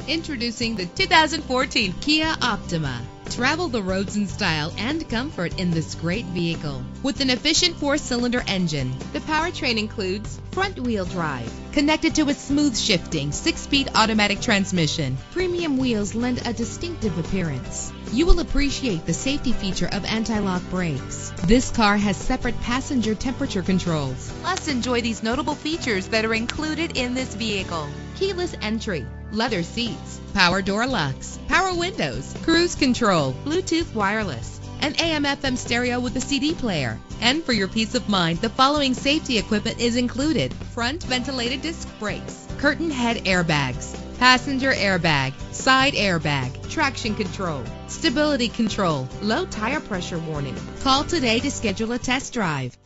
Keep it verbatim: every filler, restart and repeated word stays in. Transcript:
Introducing the two thousand fourteen Kia Optima. Travel the roads in style and comfort in this great vehicle. With an efficient four-cylinder engine, the powertrain includes front-wheel drive, connected to a smooth shifting six-speed automatic transmission. Premium wheels lend a distinctive appearance. You will appreciate the safety feature of anti-lock brakes. This car has separate passenger temperature controls. Plus, enjoy these notable features that are included in this vehicle: keyless entry, leather seats, power door locks, power windows, cruise control, Bluetooth wireless, an A M F M stereo with a C D player. And for your peace of mind, the following safety equipment is included: front ventilated disc brakes, curtain head airbags, passenger airbag, side airbag, traction control, stability control, low tire pressure warning. Call today to schedule a test drive.